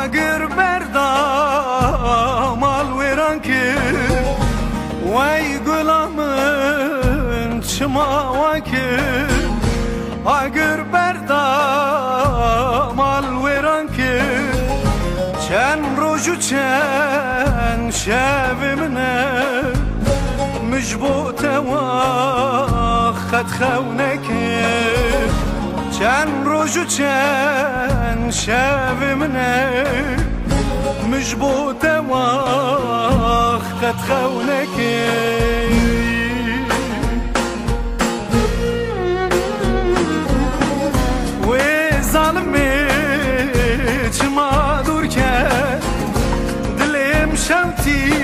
اگر بردم الویران که وی گلامن چما وکه اگر بردم الویران که چند روز و چند شب منه مجبوط وقت خونکه چند روز و چند شب منه مجبوط وقت خونکه و ظالمه چما دور کرد دلم شمتی